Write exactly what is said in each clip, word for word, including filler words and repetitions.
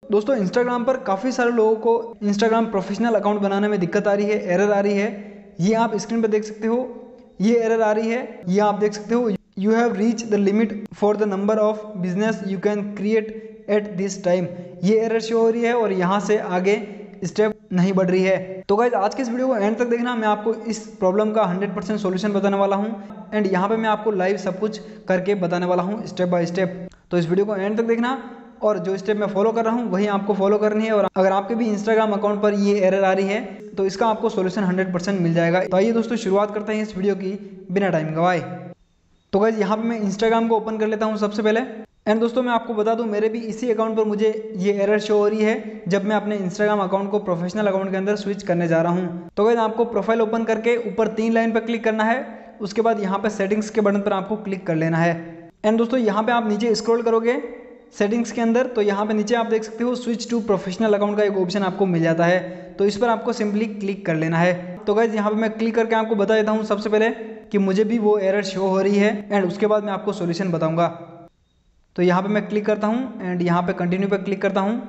दोस्तों इंस्टाग्राम पर काफ़ी सारे लोगों को इंस्टाग्राम प्रोफेशनल अकाउंट बनाने में दिक्कत आ रही है, एरर आ रही है। ये आप स्क्रीन पर देख सकते हो, ये एरर आ रही है। ये आप देख सकते हो, you have reach the limit for the number of business you can create at this time. ये एरर शो हो रही है और यहाँ से आगे स्टेप नहीं बढ़ रही है। तो गाइज आज के इस वीडियो को एंड तक देखना, मैं आपको इस प्रॉब्लम का हंड्रेड परसेंट सोल्यूशन बताने वाला हूँ एंड यहाँ पे मैं आपको लाइव सब कुछ करके बताने वाला हूँ स्टेप बाय स्टेप। तो इस वीडियो को एंड तक देखना और जो स्टेप मैं फॉलो कर रहा हूँ वही आपको फॉलो करनी है। और अगर आपके भी इंस्टाग्राम अकाउंट पर ये एरर आ रही है तो इसका आपको सोल्यूशन हंड्रेड परसेंट मिल जाएगा। तो आइए दोस्तों शुरुआत करते हैं इस वीडियो की बिना टाइम गवाए। तो गाइज यहाँ पे मैं इंस्टाग्राम को ओपन कर लेता हूँ सबसे पहले। एंड दोस्तों मैं आपको बता दूं, मेरे भी इसी अकाउंट पर मुझे ये एरर शो हो रही है जब मैं अपने इंस्टाग्राम अकाउंट को प्रोफेशनल अकाउंट के अंदर स्विच करने जा रहा हूं। तो गाइस आपको प्रोफाइल ओपन करके ऊपर तीन लाइन पर क्लिक करना है, उसके बाद यहाँ पे सेटिंग्स के बटन पर आपको क्लिक कर लेना है। एंड दोस्तों यहाँ पे आप नीचे स्क्रॉल करोगे सेटिंग्स के अंदर तो यहाँ पे नीचे आप देख सकते हो स्विच टू प्रोफेशनल अकाउंट का एक ऑप्शन आपको मिल जाता है, तो इस पर आपको सिंपली क्लिक कर लेना है। तो गाइस यहाँ पे मैं क्लिक करके आपको बता देता हूँ सबसे पहले कि मुझे भी वो एरर शो हो रही है एंड उसके बाद मैं आपको सोल्यूशन बताऊंगा। तो यहाँ पे मैं क्लिक करता हूँ एंड यहाँ पे कंटिन्यू पे क्लिक करता हूँ।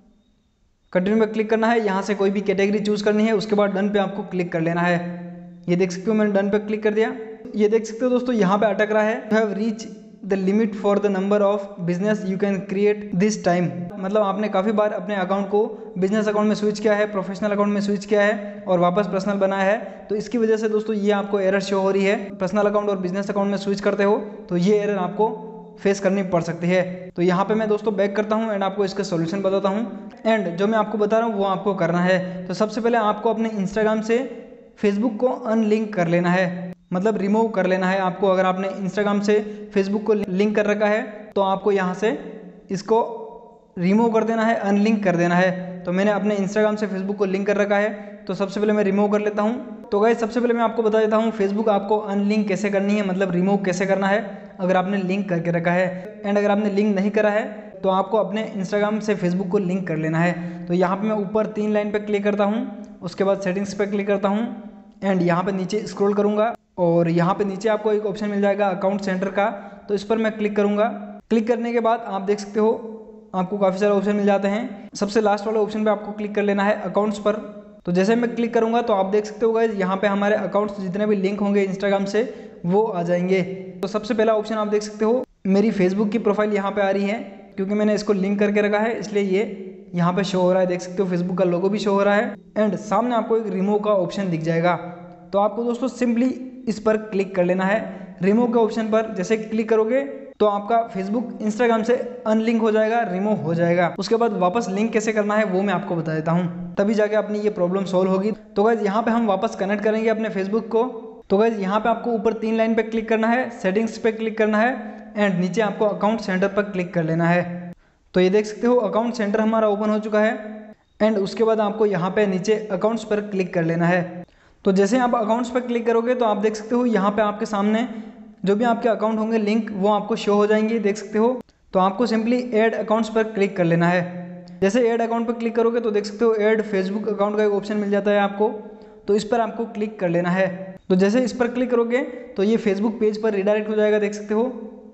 कंटिन्यू पे क्लिक करना है, यहाँ से कोई भी कैटेगरी चूज करनी है, उसके बाद डन पे आपको क्लिक कर लेना है। ये देख सकते हो मैंने डन पे क्लिक कर दिया। ये देख सकते हो दोस्तों यहाँ पे अटक रहा है, you have reach the limit for the number of business you can create this time. मतलब आपने काफ़ी बार अपने अकाउंट को बिजनेस अकाउंट में स्विच किया है, प्रोफेशनल अकाउंट में स्विच किया है और वापस पर्सनल बनाया है, तो इसकी वजह से दोस्तों ये आपको एरर शो हो रही है। पर्सनल अकाउंट और बिजनेस अकाउंट में स्विच करते हो तो ये एरर आपको फेस करनी पड़ सकती है। तो यहाँ पे मैं दोस्तों बैक करता हूँ एंड आपको इसका सॉल्यूशन बताता हूँ एंड जो मैं आपको बता रहा हूँ वो आपको करना है। तो सबसे पहले आपको अपने इंस्टाग्राम से फेसबुक को अनलिंक कर लेना है, मतलब रिमूव कर लेना है आपको। अगर आपने इंस्टाग्राम से फेसबुक को लिंक कर रखा है तो आपको यहाँ से इसको रिमूव कर देना है, अनलिंक कर देना है। तो मैंने अपने इंस्टाग्राम से फेसबुक को लिंक कर रखा है, तो सबसे पहले मैं रिमूव कर लेता हूँ। तो गाइस सबसे पहले मैं आपको बता देता हूँ फेसबुक आपको अनलिंक कैसे करनी है, मतलब रिमूव कैसे करना है अगर आपने लिंक करके रखा है। एंड अगर आपने लिंक नहीं करा है तो आपको अपने इंस्टाग्राम से फेसबुक को लिंक कर लेना है। तो यहाँ पे मैं ऊपर तीन लाइन पे क्लिक करता हूँ, उसके बाद सेटिंग्स पे क्लिक करता हूँ एंड यहाँ पे नीचे स्क्रॉल करूँगा और यहाँ पे नीचे आपको एक ऑप्शन मिल जाएगा अकाउंट सेंटर का, तो इस पर मैं क्लिक करूँगा। क्लिक करने के बाद आप देख सकते हो आपको काफ़ी सारे ऑप्शन मिल जाते हैं। सबसे लास्ट वाले ऑप्शन पे आपको क्लिक कर लेना है अकाउंट्स पर। तो जैसे मैं क्लिक करूंगा तो आप देख सकते हो गाइस यहाँ पे हमारे अकाउंट्स जितने भी लिंक होंगे इंस्टाग्राम से वो आ जाएंगे। तो सबसे पहला ऑप्शन आप देख सकते हो मेरी फेसबुक की प्रोफाइल यहाँ पे आ रही है, क्योंकि मैंने इसको लिंक करके रखा है इसलिए ये यहाँ पे शो हो रहा है। देख सकते हो फेसबुक का लोगो भी शो हो रहा है एंड सामने आपको एक रिमूव का ऑप्शन दिख जाएगा। तो आपको दोस्तों सिंपली इस पर क्लिक कर लेना है, रिमूव के ऑप्शन पर। जैसे क्लिक करोगे तो आपका फेसबुक इंस्टाग्राम से अनलिंक हो जाएगा, रिमूव हो जाएगा। उसके बाद वापस लिंक कैसे करना है वो मैं आपको बता देता हूँ, तभी जाके अपनी ये प्रॉब्लम सॉल्व होगी। तो गाइज यहाँ पे हम वापस कनेक्ट करेंगे अपने फेसबुक को। तो गाइज यहाँ पे आपको ऊपर तीन लाइन पे क्लिक करना है, सेटिंग्स पे क्लिक करना है एंड नीचे आपको अकाउंट सेंटर पर क्लिक कर लेना है। तो ये देख सकते हो अकाउंट सेंटर हमारा ओपन हो चुका है एंड उसके बाद आपको यहाँ पे नीचे अकाउंट्स पर क्लिक कर लेना है। तो जैसे आप अकाउंट्स पर क्लिक करोगे तो आप देख सकते हो यहाँ पे आपके सामने जो भी आपके अकाउंट होंगे लिंक वो आपको शो हो जाएंगे, देख सकते हो। तो आपको सिंपली ऐड अकाउंट्स पर क्लिक कर लेना है। जैसे ऐड अकाउंट पर क्लिक करोगे तो देख सकते हो ऐड फेसबुक अकाउंट का एक ऑप्शन मिल जाता है आपको, तो इस पर आपको क्लिक कर लेना है। तो जैसे इस पर क्लिक करोगे तो ये फेसबुक पेज पर रिडायरेक्ट हो जाएगा, देख सकते हो।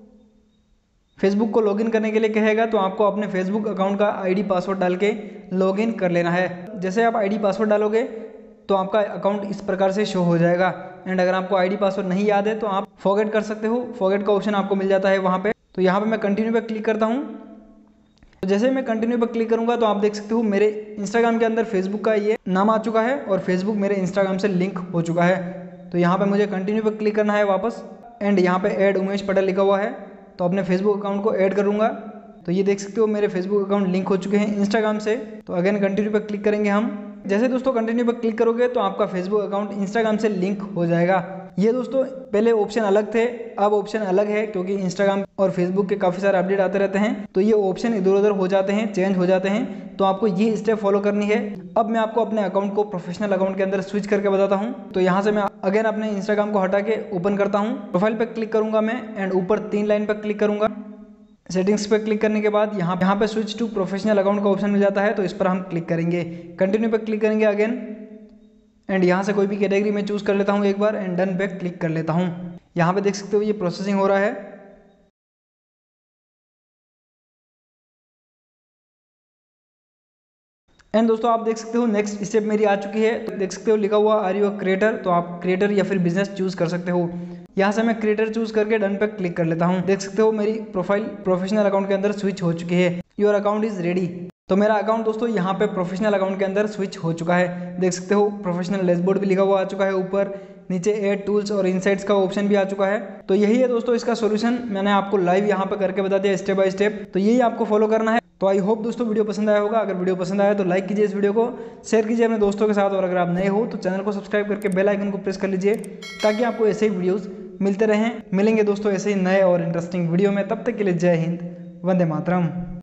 फेसबुक को लॉगिन करने के लिए कहेगा तो आपको अपने फेसबुक अकाउंट का आईडी पासवर्ड डाल के लॉगिन कर लेना है। जैसे आप आईडी पासवर्ड डालोगे तो आपका अकाउंट इस प्रकार से शो हो जाएगा एंड अगर आपको आईडी पासवर्ड नहीं याद है तो आप फॉरगेट कर सकते हो, फॉरगेट का ऑप्शन आपको मिल जाता है वहाँ पे। तो यहाँ पे मैं कंटिन्यू पे क्लिक करता हूँ। तो जैसे मैं कंटिन्यू पे क्लिक करूँगा तो आप देख सकते हो मेरे इंस्टाग्राम के अंदर फेसबुक का ये नाम आ चुका है और फेसबुक मेरे इंस्टाग्राम से लिंक हो चुका है। तो यहाँ पर मुझे कंटिन्यू पे क्लिक करना है वापस एंड यहाँ पे ऐड उमेश पटेल लिखा हुआ है, तो अपने फेसबुक अकाउंट को ऐड करूँगा। तो ये देख सकते हो मेरे फेसबुक अकाउंट लिंक हो चुके हैं इंस्टाग्राम से। तो अगेन कंटिन्यू पे क्लिक करेंगे हम। जैसे दोस्तों कंटिन्यू पर क्लिक करोगे तो आपका फेसबुक अकाउंट इंस्टाग्राम से लिंक हो जाएगा। ये दोस्तों पहले ऑप्शन अलग थे, अब ऑप्शन अलग है, क्योंकि इंस्टाग्राम और फेसबुक के काफ़ी सारे अपडेट आते रहते हैं तो ये ऑप्शन इधर उधर हो जाते हैं, चेंज हो जाते हैं। तो आपको ये स्टेप फॉलो करनी है। अब मैं आपको अपने अकाउंट को प्रोफेशनल अकाउंट के अंदर स्विच करके बताता हूँ। तो यहाँ से मैं अगेन अपने इंस्टाग्राम को हटा के ओपन करता हूँ, प्रोफाइल पर क्लिक करूँगा मैं एंड ऊपर तीन लाइन पर क्लिक करूँगा। सेटिंग्स पे क्लिक करने के बाद यहाँ यहाँ पे स्विच टू प्रोफेशनल अकाउंट का ऑप्शन मिल जाता है, तो इस पर हम क्लिक करेंगे। कंटिन्यू पे क्लिक करेंगे अगेन एंड यहाँ से कोई भी कैटेगरी में चूज कर लेता हूँ एक बार एंड डन पे क्लिक कर लेता हूँ। यहाँ पे देख सकते हो ये प्रोसेसिंग हो रहा है। एंड दोस्तों आप देख सकते हो नेक्स्ट स्टेप मेरी आ चुकी है। तो देख सकते हो लिखा हुआ आर यू अ क्रिएटर, तो आप क्रिएटर या फिर बिजनेस चूज कर सकते हो। यहाँ से मैं क्रिएटर चूज करके डन पे क्लिक कर लेता हूँ। देख सकते हो मेरी प्रोफाइल प्रोफेशनल अकाउंट के अंदर स्विच हो चुकी है। Your account is ready. तो मेरा अकाउंट दोस्तों यहाँ पे प्रोफेशनल अकाउंट के अंदर स्विच हो चुका है। देख सकते हो प्रोफेशनल डैशबोर्ड भी लिखा हुआ आ चुका है, ऊपर नीचे ऐड टूल्स और इनसाइट्स का ऑप्शन भी आ चुका है। तो यही है दोस्तों इसका सॉल्यूशन, मैंने आपको लाइव यहाँ पे करके बता दिया स्टेप बाय स्टेप। तो यही आपको फॉलो करना है। तो आई होप दोस्तों वीडियो पसंद आया होगा। अगर वीडियो पसंद आया तो लाइक कीजिए इस वीडियो को, शेयर कीजिए अपने दोस्तों के साथ, और अगर आप नए हो तो चैनल को सब्सक्राइब करके बेल आइकन को प्रेस कर लीजिए ताकि आपको ऐसे ही वीडियोस मिलते रहें। मिलेंगे दोस्तों ऐसे ही नए और इंटरेस्टिंग वीडियो में, तब तक के लिए जय हिंद, वंदे मातरम।